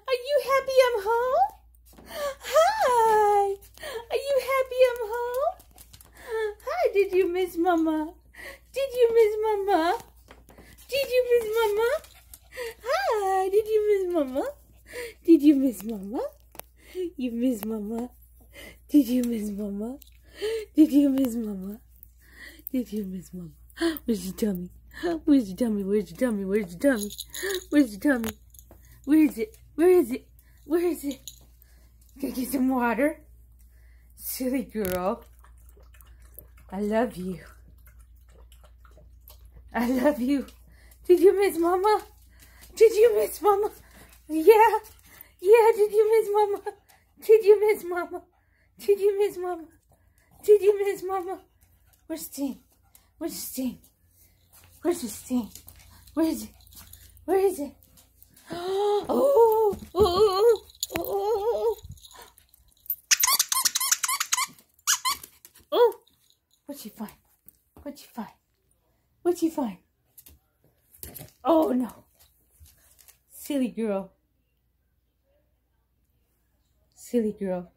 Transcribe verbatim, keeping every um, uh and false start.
Are you happy I'm home? Hi. Are you happy I'm home? Hi, did you miss Mama? Did you miss Mama? Did you miss Mama? Hi, did you miss Mama? Did you miss Mama? You miss Mama? Did you miss Mama? Did you miss Mama? Did you miss Mama? Where's your tummy? Where's your tummy? Where's your tummy? Where's your tummy? Where's your tummy? Where is it? Where is it? Where is it? Can I get some water? Silly girl. I love you. I love you. Did you miss Mama? Did you miss Mama? Yeah. Yeah, did you miss Mama? Did you miss Mama? Did you miss Mama? Did you miss Mama? Where's Sting? Where's Sting? Where's the Sting? Where is it? Where is it? Oh, oh, oh, oh. Oh, what'd you find? What'd you find? What'd you find? Oh, no. Silly girl. Silly girl.